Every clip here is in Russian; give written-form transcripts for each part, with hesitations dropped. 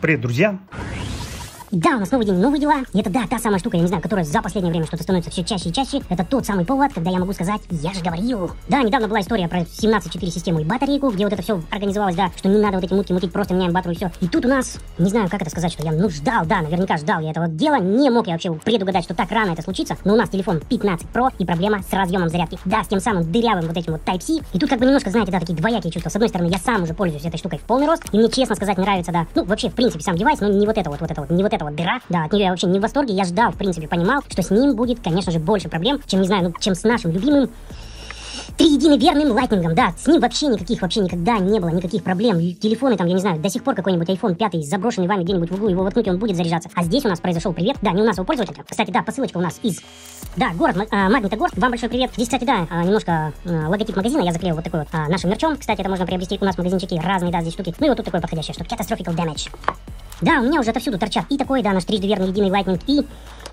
Привет, друзья! Да, у нас новый день, новые дела. И это, да, та самая штука, я не знаю, которая за последнее время что-то становится все чаще и чаще. Это тот самый повод, когда я могу сказать, я же говорил. Да, недавно была история про 17.4 систему и батарейку, где вот это все организовалось, да, что не надо вот эти мутки мутить, просто меняем батарею и все. И тут у нас, не знаю, как это сказать, что я, ждал, да, наверняка ждал я этого дела. Не мог я вообще предугадать, что так рано это случится. Но у нас телефон 15 Pro и проблема с разъемом зарядки. Да, с тем самым дырявым вот этим вот Type-C. И тут как бы немножко, знаете, да, такие двоякие чувства. С одной стороны, я сам уже пользуюсь этой штукой в полный рост, и мне, честно сказать, нравится, да, вообще, в принципе, сам девайс, но не вот это вот, не вот эта вот дыра, да, от нее я вообще не в восторге. Я ждал, в принципе, понимал, что с ним будет, конечно же, больше проблем, чем, не знаю, чем с нашим любимым триединым верным лайтнингом, да, с ним вообще никогда не было никаких проблем. Телефоны там, я не знаю, до сих пор какой-нибудь iPhone 5 заброшенный вами где-нибудь в углу, его воткнуть, и он будет заряжаться. А здесь у нас произошел привет, да, не у нас, а у пользователя. Кстати, да, посылочка у нас из, да, город Магнитогорск, вам большой привет. Здесь, кстати, да, немножко логотип магазина я заклеил вот такой вот нашим мерчом. Кстати, это можно приобрести у нас в магазинчике, разные, да, здесь штуки. Ну и вот тут такое подходящее, что Catastrophical Damage. Да, у меня уже отовсюду торчат и такой, да, наш трижды верный единый лайтнинг, и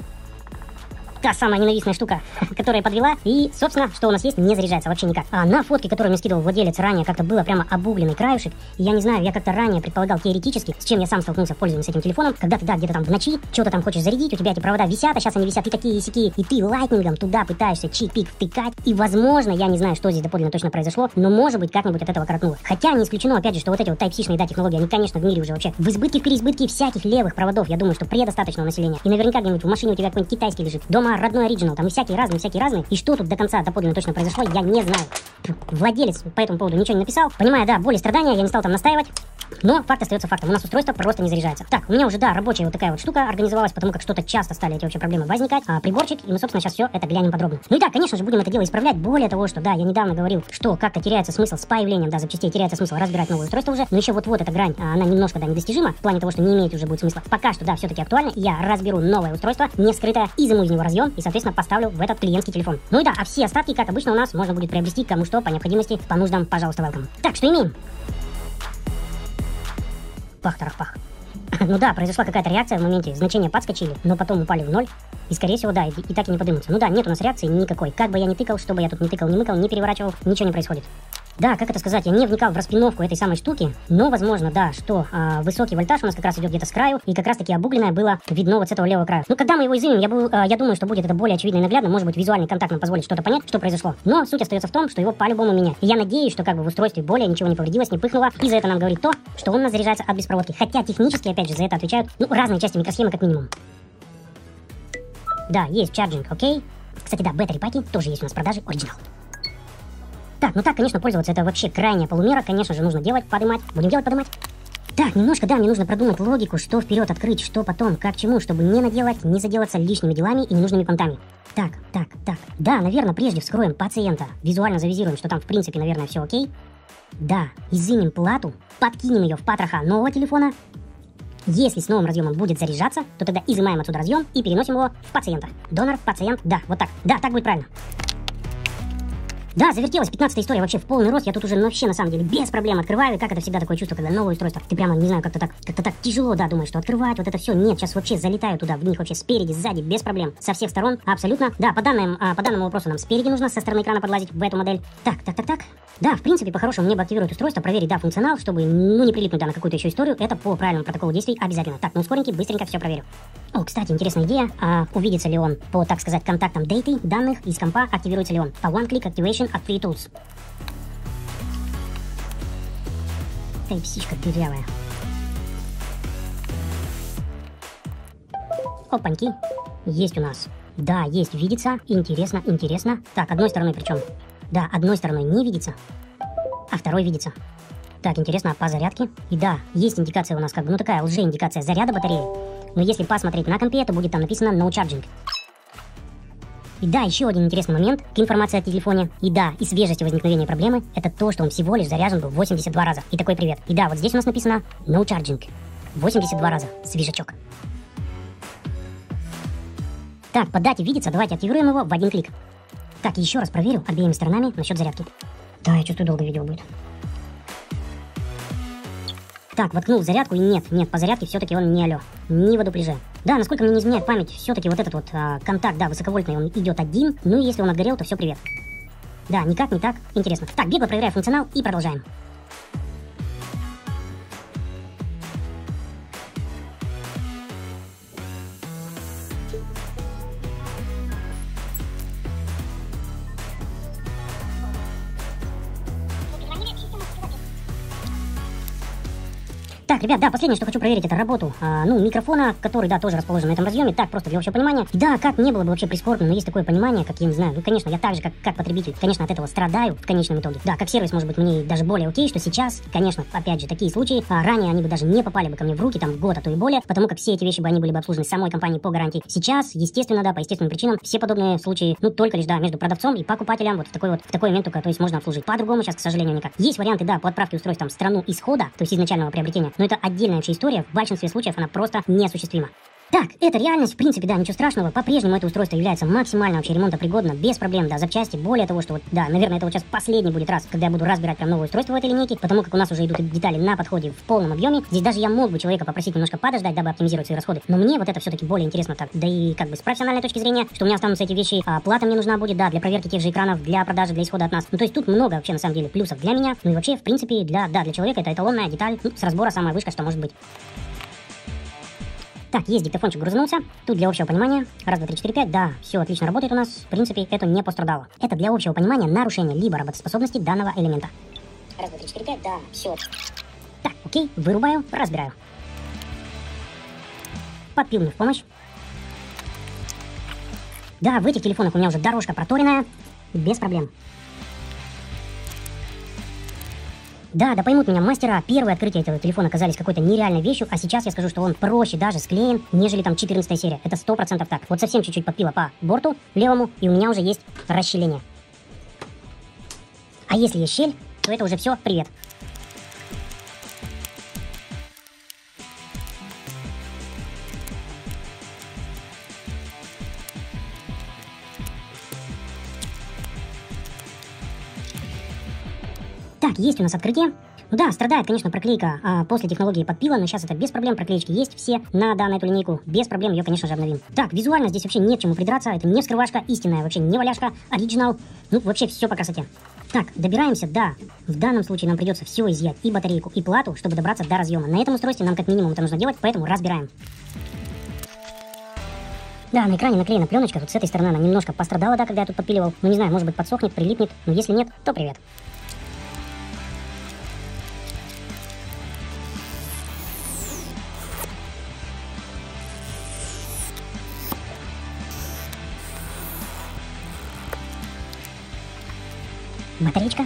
та самая ненавистная штука, которая подвела, и, собственно, что у нас есть, не заряжается вообще никак. А на фотке, которую мне скидывал владелец ранее, как-то было прямо обугленный краешек, и я не знаю, я как-то ранее предполагал теоретически, с чем я сам столкнулся в пользовании с этим телефоном, когда ты, да, где-то там в ночи, что-то там хочешь зарядить, у тебя эти провода висят, а сейчас они висят и такие, и сякие, и ты лайтнингом туда пытаешься чик-пик втыкать, и, возможно, я не знаю, что здесь доподлинно точно произошло, но, может быть, как-нибудь от этого коротнуло. Хотя не исключено, опять же, что вот эти вот Type-C-шные, да, технологии, они, конечно, в мире уже вообще в избытке, в переизбытке всяких левых проводов, я думаю, что предостаточного населения, и наверняка где-нибудь в машине у тебя какой-нибудь китайский лежит, дома родной оригинал, там всякие разные. И что тут до конца доподлинно точно произошло, я не знаю. Владелец по этому поводу ничего не написал. Понимая, да, боль и страдания, я не стал там настаивать. Но факт остается фактом. У нас устройство просто не заряжается. Так, у меня уже, да, рабочая вот такая вот штука организовалась, потому как что-то часто стали эти вообще проблемы возникать. Приборчик, и мы, собственно, сейчас все это глянем подробно. Ну и да, конечно же, будем это дело исправлять. Более того, что, да, я недавно говорил, что как-то теряется смысл с появлением, да, запчастей, теряется смысл разбирать новое устройство уже. Но еще вот эта грань, она немножко, да, недостижима, в плане того, что не имеет уже будет смысла. Пока что, да, все-таки актуально. Я разберу новое устройство, не скрытое, изыму из него разъем и, соответственно, поставлю в этот клиентский телефон. Ну и да, а все остатки, как обычно, у нас можно будет приобрести кому что, по необходимости, по нуждам, пожалуйста, welcome. Так, что имеем? Пах-тарах-пах. Ну да, произошла какая-то реакция в моменте, значения подскочили, но потом упали в ноль. И, скорее всего, да, и так и не поднимутся. Ну да, нет у нас реакции никакой. Как бы я ни тыкал, что бы я тут не тыкал, не мыкал, не переворачивал, ничего не происходит. Да, как это сказать, я не вникал в распиновку этой самой штуки, но, возможно, да, что высокий вольтаж у нас как раз идет где-то с краю, и как раз-таки обугленное было видно вот с этого левого края. Ну, когда мы его изымем, я думаю, что будет это более очевидно и наглядно, может быть, визуальный контакт нам позволит что-то понять, что произошло. Но суть остается в том, что его по-любому менять. И я надеюсь, что как бы в устройстве более ничего не повредилось, не пыхнуло, и за это нам говорит то, что он у нас заряжается от беспроводки. Хотя технически, опять же, за это отвечают, разные части микросхемы как минимум. Да, есть чарджинг, окей. Кстати, да, battery паки тоже есть у нас в продаже, оригинал. Так, ну так, конечно, пользоваться это вообще крайняя полумера, конечно же, нужно делать, подымать. Будем делать, подымать. Так, немножко, да, мне нужно продумать логику, что вперед открыть, что потом, как чему, чтобы не наделать, не заделаться лишними делами и ненужными понтами. Так. Да, наверное, прежде вскроем пациента, визуально завизируем, что там, в принципе, наверное, все окей. Да, изымем плату, подкинем ее в патроха нового телефона. Если с новым разъемом будет заряжаться, то тогда изымаем отсюда разъем и переносим его в пациента. Донор, пациент, да, вот так. Да, так будет правильно. Да, завертелась 15-я история вообще в полный рост. Я тут уже вообще на самом деле без проблем открываю. И как это всегда такое чувство, когда новое устройство. Ты прямо, не знаю, как-то так тяжело, да, думаешь, что открывать вот это все. Нет, сейчас вообще залетаю туда, в них вообще спереди, сзади, без проблем. Со всех сторон, абсолютно. Да, по данному вопросу нам спереди нужно со стороны экрана подлазить в эту модель. Так. Да, в принципе, по-хорошему мне бы активировать устройство, проверить, да, функционал, чтобы, не прилипнуть, да, на какую-то еще историю. Это по правильному протоколу действий обязательно. Так, скоренько, быстренько все проверю. О, кстати, интересная идея. Увидится ли он по, так сказать, контактам дейты, данных из компа, активируется ли он по one-click activation от Free Tools. Type-C-шка дырявая. Опаньки. Есть у нас. Да, есть, видится. Интересно. Так, одной стороной причем. Да, одной стороной не видится, а второй видится. Так, интересно, по зарядке. И да, есть индикация у нас как бы, такая лжеиндикация заряда батареи. Но если посмотреть на компе, то будет там написано No Charging. И да, еще один интересный момент к информации о телефоне. И да, и свежести возникновения проблемы, это то, что он всего лишь заряжен был 82 раза. И такой привет. И да, вот здесь у нас написано No Charging. 82 раза. Свежачок. Так, по дате видится, давайте активируем его в один клик. Так, еще раз проверю обеими сторонами насчет зарядки. Да, я чувствую, долго видео будет. Так, воткнул зарядку, и нет, по зарядке все-таки он не алло, не в дупляже. Да, насколько мне не изменяет память, все-таки вот этот вот контакт, да, высоковольтный, он идет один, ну и если он отгорел, то все, привет. Да, никак не так, интересно. Так, бегло проверяю функционал и продолжаем. Так, ребят, да, последнее, что хочу проверить, это работу, микрофона, который, да, тоже расположен на этом разъеме. Так, просто для общего понимания. Да, как не было бы вообще прискорбно, но есть такое понимание, как я не знаю. Ну, конечно, я так же, как потребитель, конечно, от этого страдаю в конечном итоге. Да, как сервис, может быть, мне даже более окей, что сейчас, конечно, опять же, такие случаи, ранее они бы даже не попали бы ко мне в руки, там, год, а то и более, потому как все эти вещи бы они были бы обслужены самой компанией по гарантии. Сейчас, естественно, да, по естественным причинам, все подобные случаи, ну, только лишь, да, между продавцом и покупателем, вот в такой момент только, то есть можно обслужить. По-другому сейчас, к сожалению, никак. Есть варианты, да, по отправке устройств там в страну исхода, то есть изначального приобретения, но это отдельная вообще история, в большинстве случаев она просто неосуществима. Так, это реальность, в принципе, да, ничего страшного. По-прежнему это устройство является максимально вообще ремонтопригодно, без проблем, да, запчасти. Более того, что вот, да, наверное, это вот сейчас последний будет раз, когда я буду разбирать прям новое устройство в этой линейке, потому как у нас уже идут детали на подходе в полном объеме. Здесь даже я мог бы человека попросить немножко подождать, дабы оптимизировать свои расходы. Но мне вот это все-таки более интересно так. Да и как бы с профессиональной точки зрения, что у меня останутся эти вещи, плата мне нужна будет, да, для проверки тех же экранов, для продажи, для исхода от нас. Ну, то есть тут много вообще, на самом деле, плюсов для меня. Ну и вообще, в принципе, для человека это эталонная деталь, ну, с разбора самая вышка, что может быть. Так, есть диктофончик грузанулся. Тут для общего понимания. Раз, два, три, четыре, пять. Да, все отлично работает у нас. В принципе, это не пострадало. Это для общего понимания нарушение либо работоспособности данного элемента. Раз, два, три, четыре, пять. Да, все. Так, окей, вырубаю, разбираю. Подпил мне в помощь. Да, в этих телефонах у меня уже дорожка проторенная. Без проблем. Да, поймут меня мастера, первые открытия этого телефона оказались какой-то нереальной вещью, а сейчас я скажу, что он проще даже склеен, нежели там 14 серия. Это 100% так. Вот совсем чуть-чуть подпила по борту левому, и у меня уже есть расщеление. А если есть щель, то это уже все, привет. Так, есть у нас открытие. Ну да, страдает, конечно, проклейка после технологии подпила, но сейчас это без проблем, проклеечки есть все на данную эту линейку, без проблем ее, конечно же, обновим. Так, визуально здесь вообще нет к чему придраться, это не вскрывашка, истинная, вообще не валяшка, оригинал, ну вообще все по красоте. Так, добираемся, да, в данном случае нам придется все изъять, и батарейку, и плату, чтобы добраться до разъема. На этом устройстве нам как минимум это нужно делать, поэтому разбираем. Да, на экране наклеена пленочка, тут с этой стороны она немножко пострадала, да, когда я тут подпиливал, ну не знаю, может быть подсохнет, прилипнет, но если нет, то привет. Батареечка.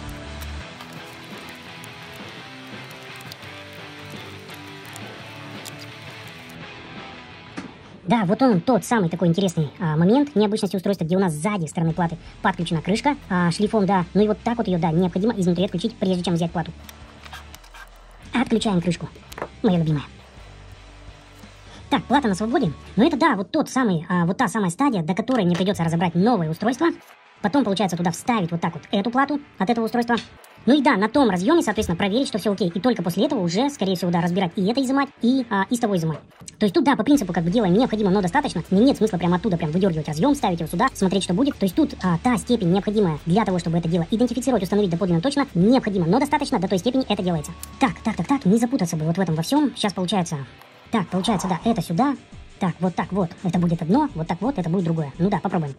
Да, вот он, тот самый такой интересный момент необычности устройства, где у нас сзади стороны платы подключена крышка шлифом, да. Ну и вот так вот ее, да, необходимо изнутри отключить, прежде чем взять плату. Отключаем крышку. Моя любимая. Так, плата на свободе. Но это, да, вот тот самый, вот та самая стадия, до которой мне придется разобрать новое устройство. Потом, получается, туда вставить вот так вот эту плату от этого устройства. Ну и да, на том разъеме, соответственно, проверить, что все окей. И только после этого уже, скорее всего, да, разбирать и это изымать, и из того изымать. То есть тут, да, по принципу, как бы делаем необходимо, но достаточно. Мне нет смысла прямо оттуда прям выдергивать разъем, ставить его сюда, смотреть, что будет. То есть тут та степень необходимая для того, чтобы это дело идентифицировать, установить доподлинно точно, необходимо, но достаточно, до той степени это делается. Так, не запутаться бы вот в этом во всем. Сейчас получается... Так, получается, да, это сюда. Так, вот, это будет одно, вот так вот, это будет другое. Ну да, попробуем.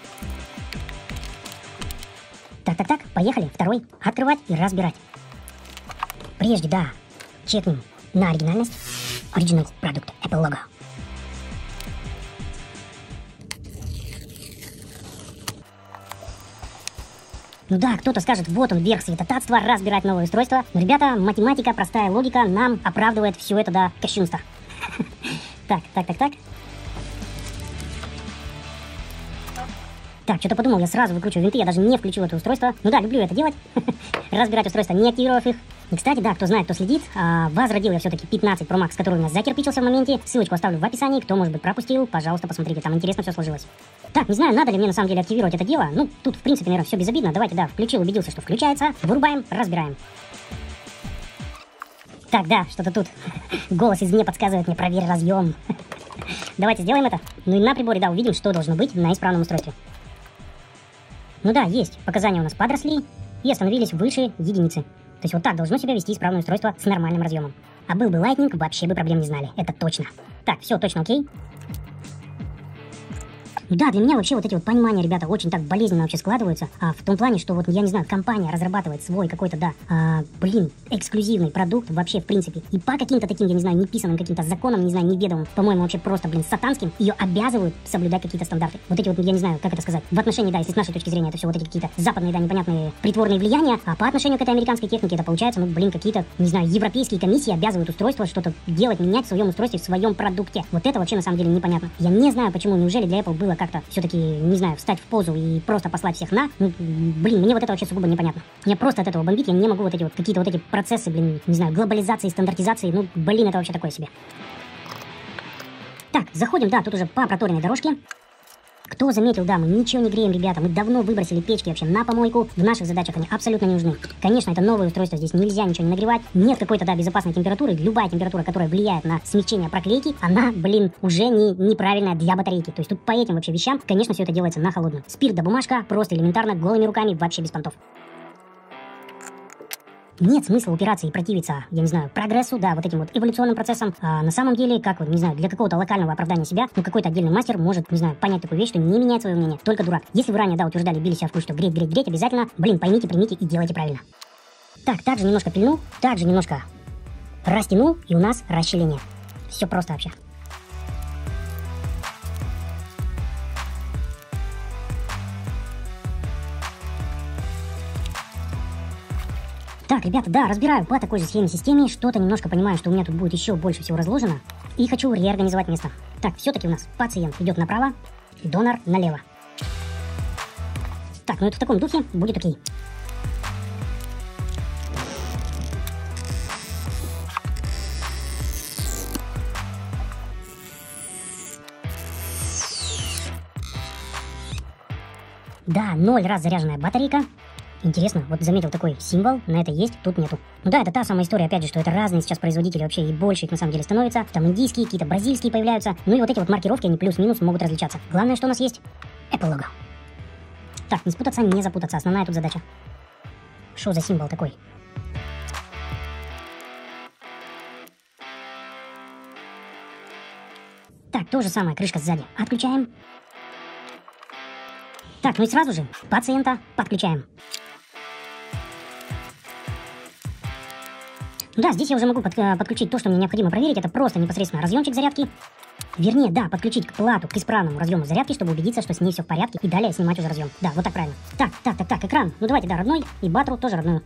Так, поехали. Второй. Открывать и разбирать. Прежде, да, чекнем на оригинальность. Original Product Apple Logo. Ну да, кто-то скажет, вот он, верх святотатства, разбирать новое устройство. Но, ребята, математика, простая логика нам оправдывает все это до кощунства. Так. Так, что-то подумал, я сразу выкручиваю винты, я даже не включил это устройство. Ну да, люблю это делать. Разбирать устройства, не активировав их. И, кстати, да, кто знает, кто следит, возродил я все-таки 15 Pro Max, который у нас закирпичился в моменте. Ссылочку оставлю в описании, кто, может быть, пропустил, пожалуйста, посмотрите, там интересно все сложилось. Так, не знаю, надо ли мне на самом деле активировать это дело. Ну, тут, в принципе, наверное, все безобидно. Давайте, да, включил, убедился, что включается. Вырубаем, разбираем. Так, да, что-то тут. Голос извне подсказывает мне, проверь разъем. Давайте сделаем это. Ну и на приборе, да, увидим, что должно быть на исправном устройстве. Ну да, есть. Показания у нас подросли и остановились выше единицы. То есть вот так должно себя вести исправное устройство с нормальным разъемом. А был бы Lightning, вообще бы проблем не знали. Это точно. Так, все точно окей. Да, для меня вообще вот эти вот понимания, ребята, очень так болезненно вообще складываются. В том плане, что вот, я не знаю, компания разрабатывает свой какой-то, да, эксклюзивный продукт вообще, в принципе. И по каким-то таким, я не знаю, неписанным каким-то законам, не знаю, неведомым, по-моему, вообще просто, сатанским, ее обязывают соблюдать какие-то стандарты. Вот эти вот, я не знаю, как это сказать, в отношении, да, если с нашей точки зрения, это все вот эти какие-то западные, да, непонятные притворные влияния, а по отношению к этой американской технике это получается, какие-то, не знаю, европейские комиссии обязывают устройство что-то делать, менять в своем устройстве, в своем продукте. Вот это вообще на самом деле непонятно. Я не знаю, почему, неужели для Apple было как-то все-таки, не знаю, встать в позу и просто послать всех на... мне вот это вообще сугубо непонятно. Мне просто от этого бомбит, я не могу вот эти вот какие-то вот эти процессы, не знаю, глобализации, стандартизации, это вообще такое себе. Так, заходим, да, тут уже по проторенной дорожке. Кто заметил, да, мы ничего не греем, ребята, мы давно выбросили печки вообще на помойку, в наших задачах они абсолютно не нужны. Конечно, это новое устройство, здесь нельзя ничего не нагревать, нет какой-то, да, безопасной температуры, любая температура, которая влияет на смягчение проклейки, она, уже неправильная для батарейки. То есть тут по этим вообще вещам, конечно, все это делается на холодную. Спирт да бумажка, просто элементарно, голыми руками, вообще без понтов. Нет смысла упираться и противиться, я не знаю, прогрессу, да, вот этим вот эволюционным процессам. А на самом деле, как вот, не знаю, для какого-то локального оправдания себя, какой-то отдельный мастер может, не знаю, понять такую вещь, что не меняет свое мнение, только дурак. Если вы ранее, да, утверждали, били себя в грудь, что греть, обязательно, поймите, примите и делайте правильно. Так, также немножко пильнул, также немножко растянул, и у нас расщеление. Все просто вообще. Так, ребята, да, разбираю по такой же схеме системе, что-то немножко понимаю, что у меня тут будет еще больше всего разложено, и хочу реорганизовать место. Так, все-таки у нас пациент идет направо, донор налево. Так, это в таком духе будет окей. Да, 0 раз заряженная батарейка. Интересно, вот заметил такой символ, на это есть, тут нету. Да, это та самая история, опять же, что это разные сейчас производители вообще, и больше их на самом деле становится. Там индийские, какие-то бразильские появляются. И вот эти вот маркировки, они плюс-минус могут различаться. Главное, что у нас есть Apple лого. Так, не спутаться, не запутаться, основная тут задача. Что за символ такой? Так, то же самое, крышка сзади отключаем. Так, и сразу же пациента подключаем. Да, здесь я уже могу подключить то, что мне необходимо проверить. Это просто непосредственно разъемчик зарядки. Вернее, да, подключить к плату, к исправному разъему зарядки, чтобы убедиться, что с ней все в порядке. И далее снимать уже разъем. Да, вот так правильно. Так, экран. Давайте, да, родной. И батару тоже родную.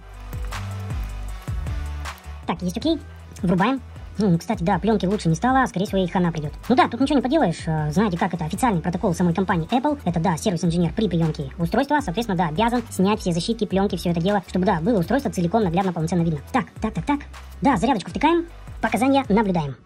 Так, есть окей. Врубаем. Кстати, да, пленки лучше не стало, скорее всего, ей хана придет. Да, тут ничего не поделаешь. Знаете, как это официальный протокол самой компании Apple. Это, да, сервис-инженер при приемке устройства, соответственно, да, обязан снять все защитки, пленки, все это дело, чтобы, да, было устройство целиком, наглядно, полноценно видно. Так. Да, зарядочку втыкаем, показания наблюдаем.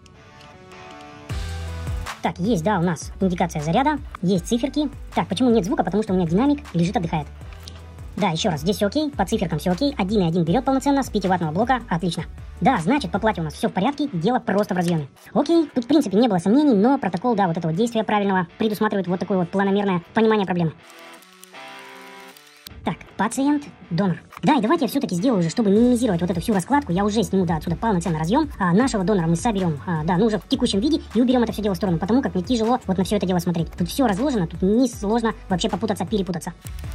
Так, есть, да, у нас индикация заряда, есть циферки. Так, почему нет звука? Потому что у меня динамик лежит, отдыхает. Да, еще раз, здесь все окей, по циферкам все окей, 1,1 берет полноценно, с 5-ваттного блока, отлично. Да, значит, по плате у нас все в порядке, дело просто в разъеме. Окей, тут в принципе не было сомнений, но протокол, да, вот этого действия правильного предусматривает вот такое вот планомерное понимание проблемы. Так, пациент, донор. Да, и давайте я все-таки сделаю уже, чтобы минимизировать вот эту всю раскладку, я уже сниму, да, отсюда полноценный разъем, а нашего донора мы соберем, уже в текущем виде и уберем это все дело в сторону, потому как мне тяжело вот на все это дело смотреть. Тут все разложено, тут не сложно вообще попутаться, перепутаться.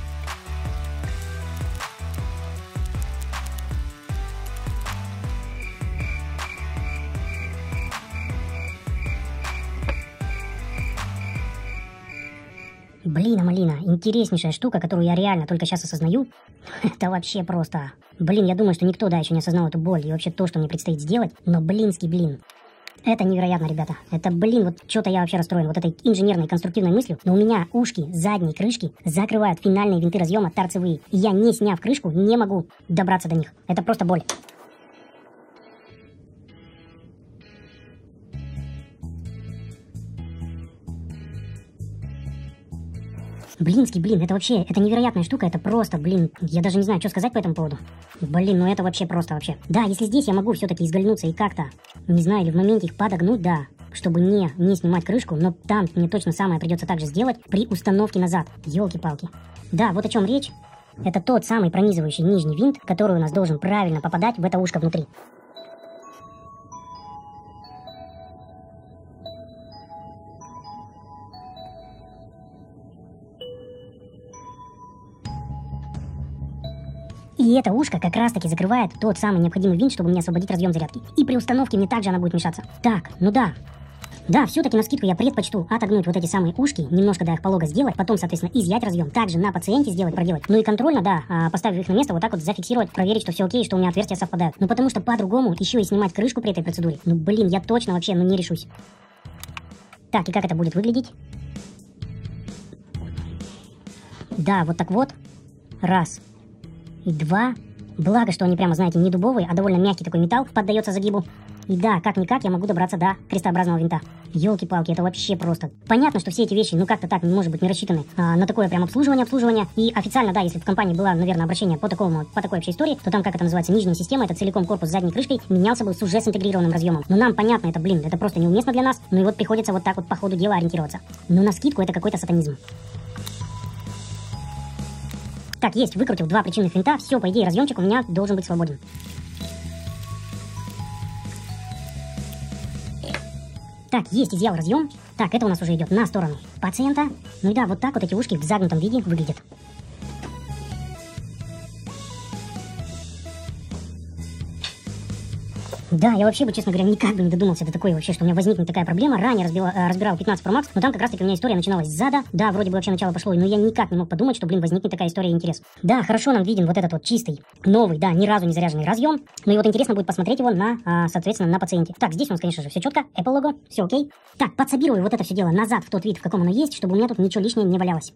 Малина, интереснейшая штука, которую я реально только сейчас осознаю. Это вообще просто... я думаю, что никто, да, еще не осознал эту боль и вообще то, что мне предстоит сделать. Но блин. Это невероятно, ребята. Это, вот что-то я вообще расстроен вот этой инженерной конструктивной мыслью. Но у меня ушки задней крышки закрывают финальные винты разъема торцевые. И я, не сняв крышку, не могу добраться до них. Это просто боль. Это вообще, это невероятная штука, это просто, я даже не знаю, что сказать по этому поводу. Это вообще просто вообще. Да, если здесь я могу все-таки изгольнуться и как-то, не знаю, или в моменте их подогнуть, да, чтобы не снимать крышку, но там мне точно самое придется также сделать при установке назад. Ёлки-палки. Да, вот о чем речь. Это тот самый пронизывающий нижний винт, который у нас должен правильно попадать в это ушко внутри. это ушко как раз таки закрывает тот самый необходимый винт, чтобы мне освободить разъем зарядки. И при установке мне также она будет мешаться. Так, ну да. Да, все-таки на скидку я предпочту отогнуть вот эти самые ушки, немножко, да, их полого сделать, потом, соответственно, изъять разъем, также на пациенте сделать, проделать. Ну и контрольно, да, поставив их на место, вот так вот зафиксировать, проверить, что все окей, что у меня отверстия совпадают. Ну потому что по-другому еще и снимать крышку при этой процедуре. Ну блин, я точно вообще, ну не решусь. Так, и как это будет выглядеть? Да, вот так вот. Раз. И два. Благо, что они прямо, знаете, не дубовые, а довольно мягкий такой металл, поддается загибу. И да, как-никак я могу добраться до крестообразного винта. Елки-палки, это вообще просто. Понятно, что все эти вещи, ну как-то так, не может быть, не рассчитаны на такое прям обслуживание. И официально, да, если в компании было, наверное, обращение по такой вообще истории, то там, как это называется, нижняя система, это целиком корпус с задней крышкой, менялся бы с уже интегрированным разъемом. Но нам понятно, это, блин, это просто неуместно для нас. Ну и вот приходится вот так вот по ходу дела ориентироваться. Но на скидку это какой-то сатанизм. Так, есть, выкрутил два причинных винта, все, по идее, разъемчик у меня должен быть свободен. Так, есть, изъял разъем. Так, это у нас уже идет на сторону пациента. Ну и да, вот так вот эти ушки в загнутом виде выглядят. Да, я вообще бы, честно говоря, никак бы не додумался до такой вообще, что у меня возникнет такая проблема. Ранее разбирал 15 Pro Max, но там как раз таки у меня история начиналась сзада. Да, вроде бы вообще начало пошло, но я никак не мог подумать, что, блин, возникнет такая история и интерес. Да, хорошо нам виден вот этот вот чистый, новый, да, ни разу не заряженный разъем. Ну и вот интересно будет посмотреть его на, соответственно, на пациенте. Так, здесь у нас, конечно же, все четко, Apple лого, все окей. Так, подсобирую вот это все дело назад в тот вид, в каком оно есть, чтобы у меня тут ничего лишнего не валялось.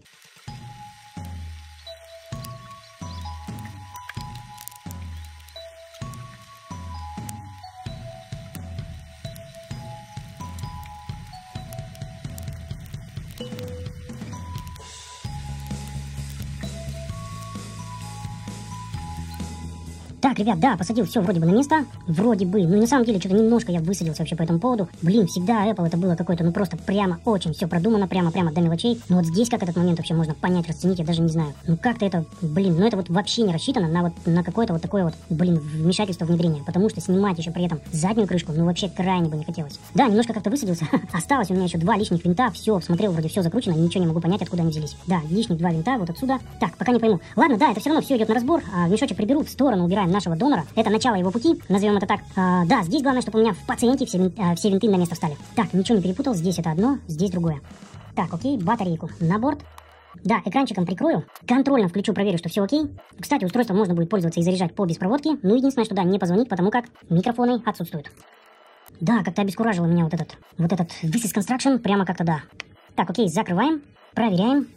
Так, ребят, да, посадил все вроде бы на место, вроде бы, ну на самом деле что-то немножко я высадился вообще по этому поводу. Блин, всегда Apple это было какое-то, ну просто прямо очень все продумано, прямо до мелочей. Но вот здесь как этот момент вообще можно понять, расценить, я даже не знаю. Ну как-то это, блин, ну это вот вообще не рассчитано на какое-то вот такое вот, блин, вмешательство внедрения. Потому что снимать еще при этом заднюю крышку, ну вообще крайне бы не хотелось. Да, немножко как-то высадился, осталось у меня еще два лишних винта, все, смотрел, вроде все закручено, ничего не могу понять, откуда они взялись. Да, лишних два винта вот отсюда. Так, пока не пойму. Ладно, да, это все равно все идет на разбор, мешочек приберу, в сторону убираем нашего донора. Это начало его пути, назовем это так. Да, здесь главное, чтобы у меня в пациенте все винты на место встали. Так, ничего не перепутал, здесь это одно, здесь другое. Так, окей, батарейку на борт. Да, экранчиком прикрою, контрольно включу, проверю, что все окей. Кстати, устройство можно будет пользоваться и заряжать по беспроводке. Ну, единственное, что да, не позвонить, потому как микрофоны отсутствуют. Да, как-то обескуражило меня вот этот This is Construction, прямо как-то да. Так, окей, закрываем, проверяем.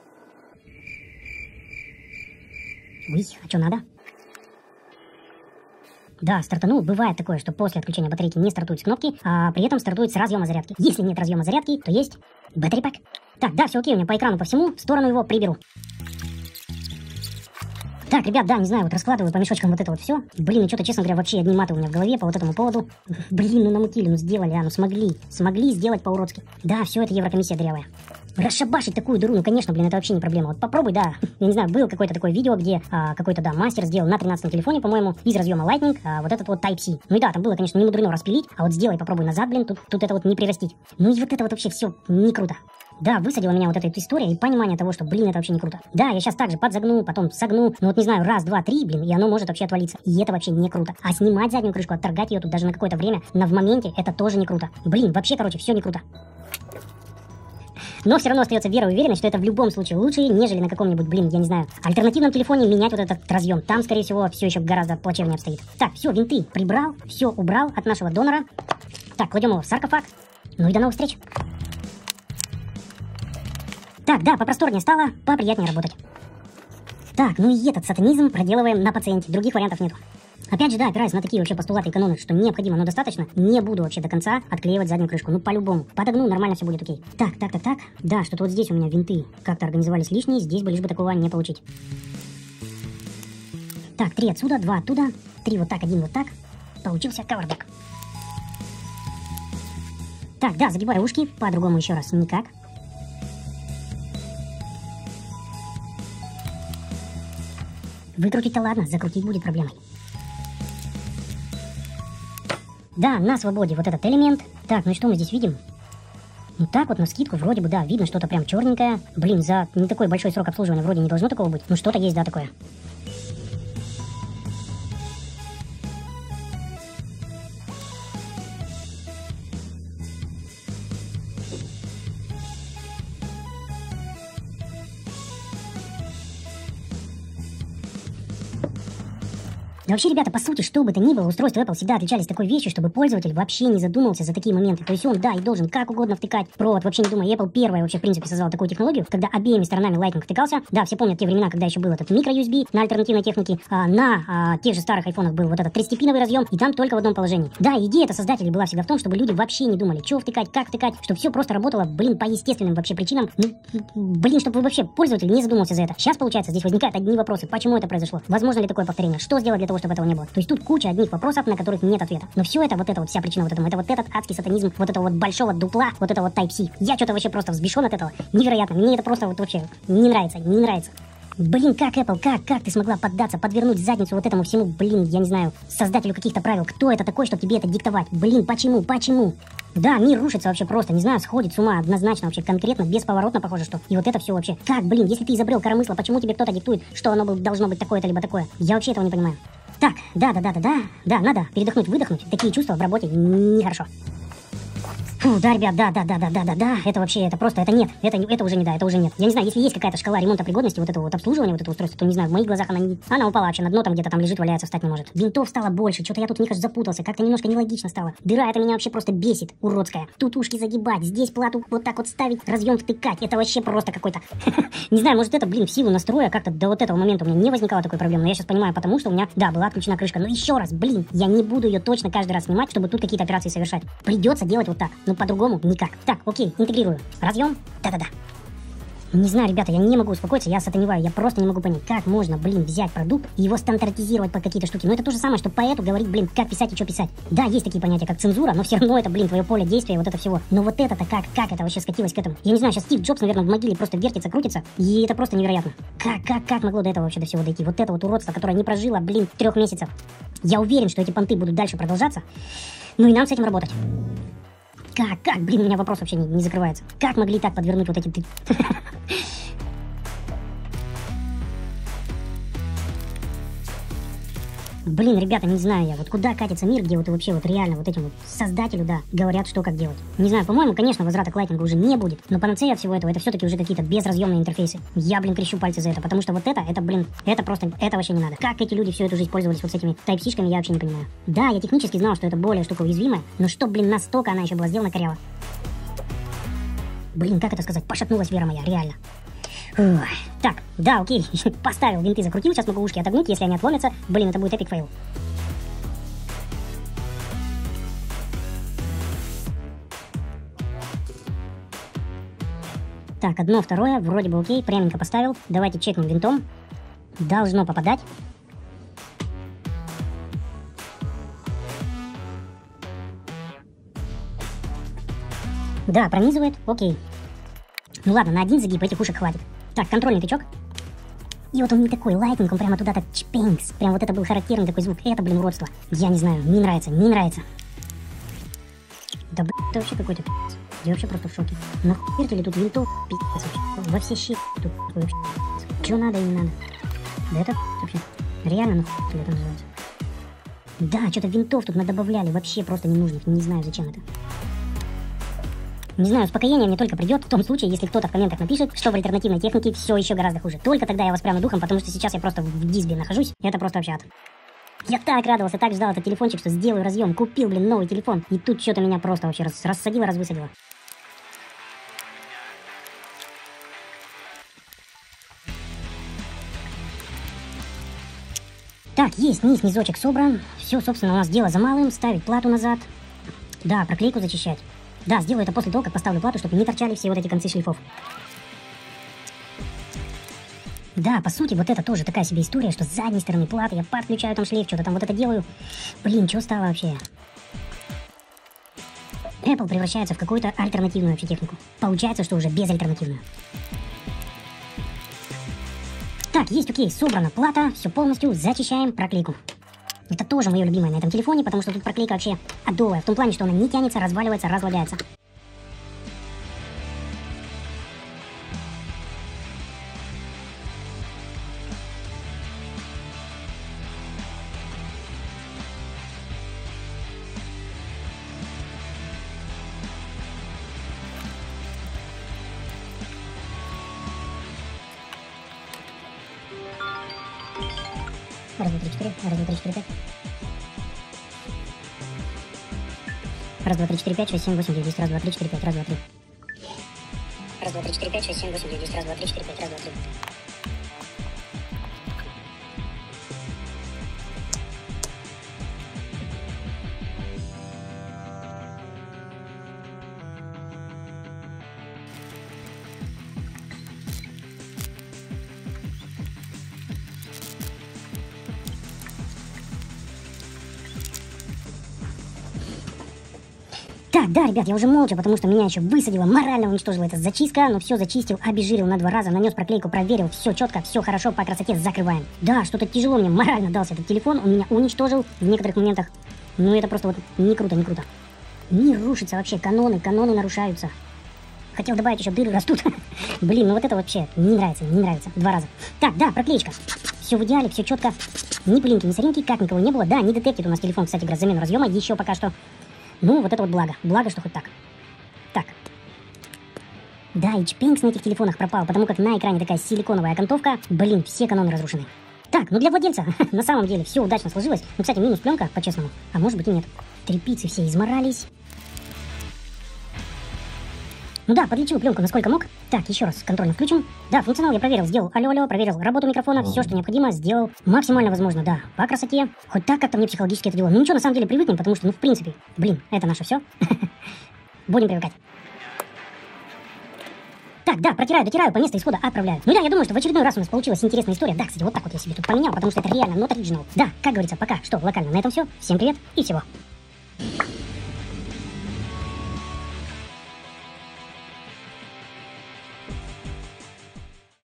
Ui, а что надо? Да, стартанул. Бывает такое, что после отключения батарейки не стартует с кнопки, а при этом стартует с разъема зарядки. Если нет разъема зарядки, то есть battery pack. Так, да, все окей, у меня по экрану по всему, в сторону его приберу. Так, ребят, да, не знаю, вот раскладываю по мешочкам вот это вот все. Блин, и что-то, честно говоря, вообще одни маты у меня в голове по вот этому поводу. Блин, ну намутили, ну сделали, ну смогли сделать по-уродски. Да, все это Еврокомиссия дырявая. Расшабашить такую дыру, ну конечно, блин, это вообще не проблема. Вот попробуй, да, я не знаю, было какое-то такое видео, где какой-то, да, мастер сделал на 13-м телефоне, по-моему, из разъема Lightning вот этот вот Type-C. Ну и да, там было, конечно, не мудрено распилить, а вот сделай, попробуй назад, блин, тут это вот не прирастить. Ну и вот это вот вообще все не круто. Да, высадила меня вот эта история и понимание того, что, блин, это вообще не круто. Да, я сейчас также подзагну, потом согну, ну вот не знаю, раз, два, три, блин, и оно может вообще отвалиться. И это вообще не круто. А снимать заднюю крышку, отторгать ее тут даже на какое-то время, в моменте, это тоже не круто. Блин, вообще, короче, все не круто. Но все равно остается вера и уверенность, что это в любом случае лучше, нежели на каком-нибудь, блин, я не знаю, альтернативном телефоне менять вот этот разъем. Там, скорее всего, все еще гораздо плачевнее обстоит. Так, все, винты прибрал, все убрал от нашего донора. Так, кладем его в саркофаг. Ну и до новых встреч. Так, да, попросторнее стало, поприятнее работать. Так, ну и этот сатанизм проделываем на пациенте, других вариантов нету. Опять же, да, опираясь на такие вообще постулаты и каноны, что необходимо, но достаточно, не буду вообще до конца отклеивать заднюю крышку. Ну, по-любому. Подогну, нормально все будет окей. Так. Да, что-то вот здесь у меня винты как-то организовались лишние, здесь бы лишь бы такого не получить. Так, 3 отсюда, 2 оттуда, 3 вот так, 1 вот так. Получился кавардак. Так, да, загибаю ушки, по-другому еще раз никак. Выкрутить-то ладно, закрутить будет проблемой. Да, на свободе вот этот элемент. Так, ну и что мы здесь видим? Ну так вот, на скидку вроде бы, да, видно что-то прям черненькое. Блин, за не такой большой срок обслуживания вроде не должно такого быть. Ну что-то есть, да, такое. Да вообще, ребята, по сути, что бы то ни было, устройства Apple всегда отличались такой вещью, чтобы пользователь вообще не задумывался за такие моменты. То есть он, да, и должен как угодно втыкать провод, вообще не думая. Apple первая вообще, в принципе, создала такую технологию, когда обеими сторонами Lightning втыкался. Да, все помнят те времена, когда еще был этот микро-USB на альтернативной технике. На тех же старых айфонах был вот этот трестепиновый разъем, и там только в одном положении. Да, идея-то создателей была всегда в том, чтобы люди вообще не думали, что втыкать, как втыкать, чтобы все просто работало, блин, по естественным вообще причинам. Ну, блин, чтобы вообще пользователь не задумался за это. Сейчас, получается, здесь возникают одни вопросы. Почему это произошло? Возможно ли такое повторение? Что сделать для того, чтобы этого не было? То есть тут куча одних вопросов, на которых нет ответа. Но все это, вот эта вот вся причина вот этому, это вот этот адский сатанизм, вот этого вот большого дупла, вот это вот Type-C. Я что-то вообще просто взбешен от этого. Невероятно. Мне это просто вот вообще не нравится, не нравится. Блин, как Apple, как ты смогла поддаться, подвернуть задницу вот этому всему, блин, я не знаю, создателю каких-то правил. Кто это такой, чтобы тебе это диктовать? Блин, почему? Да, мир рушится вообще просто, не знаю, сходит с ума однозначно, вообще конкретно, бесповоротно похоже, что. И вот это все вообще. Как, блин, если ты изобрел коромысло, почему тебе кто-то диктует, что оно должно быть такое-то либо такое? Я вообще этого не понимаю. Так, да, надо передохнуть, выдохнуть. Такие чувства в работе нехорошо. Фу, да, ребят, да, это вообще, это просто, это нет, это уже не да, это уже нет. Я не знаю, если есть какая-то шкала ремонта пригодности вот этого вот обслуживания, вот этого устройства, то не знаю, в моих глазах она упала вообще на дно, там где-то там лежит, валяется, встать не может. Винтов стало больше, что-то я тут, мне кажется, запутался, как-то немножко нелогично стало. Дыра, это меня вообще просто бесит, уродская. Тут ушки загибать, здесь плату вот так вот ставить, разъем втыкать, это вообще просто какой-то, не знаю, может это, блин, в силу настроя, как-то до вот этого момента у меня не возникало такой проблемы, но я сейчас понимаю, потому что у меня, да, была отключена крышка, но еще раз, блин, я не буду ее точно каждый раз снимать, чтобы тут какие-то операции совершать. Придется делать вот так, но по-другому никак. Так, окей, интегрирую. Разъем. Да-да-да. Не знаю, ребята, я не могу успокоиться, я сатаневаю, я просто не могу понять, как можно, блин, взять продукт и его стандартизировать под какие-то штуки. Но это то же самое, что поэту говорить, блин, как писать и что писать. Да, есть такие понятия, как цензура, но все равно это, блин, твое поле действия, вот это всего. Но вот это-то как это вообще скатилось к этому? Я не знаю, сейчас Стив Джобс, наверное, в могиле просто вертится, крутится, и это просто невероятно. Как могло до этого вообще до всего дойти? Вот это вот уродство, которое не прожило, блин, 3 месяцев. Я уверен, что эти понты будут дальше продолжаться, ну и нам с этим работать. Как, блин, у меня вопрос вообще не закрывается. Как могли так подвернуть вот эти... Блин, ребята, не знаю я, вот куда катится мир, где вот вообще вот реально вот этим вот создателю, да, говорят, что как делать. Не знаю, по-моему, конечно, возврата к Lightning уже не будет, но панацея всего этого, это все-таки уже какие-то безразъемные интерфейсы. Я, блин, крещу пальцы за это, потому что вот это, блин, это просто, это вообще не надо. Как эти люди всю эту жизнь пользовались вот с этими Type-C-шками, я вообще не понимаю. Да, я технически знал, что это более штука уязвимая, но что, блин, настолько она еще была сделана коряво. Блин, как это сказать, пошатнулась вера моя, реально. Фух. Так, да, окей, поставил винты, закрутил, сейчас могу ушки отогнуть, если они отломятся, блин, это будет эпик фейл. Так, одно, второе, вроде бы окей, пряменько поставил, давайте чекнем винтом, должно попадать. Да, пронизывает, окей. Ну ладно, на один загиб этих ушек хватит. Так, контрольный тычок. И вот он не такой, Lightning, он прямо туда так чпенькс. Прям вот это был характерный такой звук. Это, блин, уродство. Я не знаю, не нравится. Да, блин, это вообще какой-то пи***ц. Я вообще просто в шоке. Нахуй ли тут винтов, пи***ц вообще. Во все щи тут вообще пи***ц. Чего надо и не надо. Да это вообще реально нахуй ли это называется. Да, что-то винтов тут надобавляли, вообще просто ненужных. Не знаю, зачем это. Не знаю, успокоение мне только придет в том случае, если кто-то в комментах напишет, что в альтернативной технике все еще гораздо хуже. Только тогда я воспряну духом, потому что сейчас я просто в дисбе нахожусь. Это просто вообще ад. Я так радовался, так ждал этот телефончик, что сделаю разъем. Купил, блин, новый телефон. И тут что-то меня просто вообще рассадило, развысадило. Так, есть низочек собран. Все, собственно, у нас дело за малым. Ставить плату назад. Да, проклейку зачищать. Да, сделаю это после того, как поставлю плату, чтобы не торчали все вот эти концы шлифов. Да, по сути, вот это тоже такая себе история, что с задней стороны платы я подключаю там шлейф, что-то там вот это делаю. Блин, что стало вообще? Apple превращается в какую-то альтернативную вообще технику. Получается, что уже безальтернативную. Так, есть, окей, собрана плата, все полностью, зачищаем проклейку. Это тоже мое любимое на этом телефоне, потому что тут проклейка вообще адовая, в том плане, что она не тянется, разваливается, разлагается. Разве 3, 4. Раз, 2, 3, 4, 5. Раз, 2, 3, 4, 5, 6, 7, 8, 9, 10. Раз, 2, 3, 4, 5. Раз, 2, 3. Раз, 2, 3, 4, 5, 6, 7, 8, 9, 10. Раз, 2, 3, 4, 5. Раз, 2, 3. Так, да, ребят, я уже молча, потому что меня еще высадило, морально уничтожила эта зачистка, но все зачистил, обезжирил на 2 раза, нанес проклейку, проверил, все четко, все хорошо, по красоте закрываем. Да, что-то тяжело мне морально дался этот телефон, он меня уничтожил в некоторых моментах, ну это просто вот не круто, не круто. Мир рушится вообще, каноны нарушаются. Хотел добавить еще дыры растут. Блин, ну вот это вообще не нравится, 2 раза. Так, да, проклеечка. Все в идеале, все четко. Ни пылинки, ни соринки, как никого не было. Да, не детектит у нас телефон, кстати говоря, замену разъема еще пока что. Ну, вот это вот благо. Благо, что хоть так. Так. Да, и чпинкс на этих телефонах пропал, потому как на экране такая силиконовая окантовка. Блин, все каноны разрушены. Так, ну для владельца на самом деле все удачно сложилось. Ну, кстати, минус пленка, по-честному. А может быть и нет. Тряпицы все изморались. Ну да, подлечил пленку насколько мог. Так, еще раз контрольно включим. Да, функционал я проверил, сделал алло-алло, проверил работу микрофона, все, что необходимо, сделал максимально возможно, да, по красоте. Хоть так как-то мне психологически это дело. Ну ничего, на самом деле привыкнем, потому что, ну в принципе, блин, это наше все. Будем привыкать. Так, да, протираю, дотираю, по месту исхода отправляю. Ну да, я думаю, что в очередной раз у нас получилась интересная история. Да, кстати, вот так вот я себе тут поменял, потому что это реально not original. Да, как говорится, пока что локально на этом все. Всем привет и всего.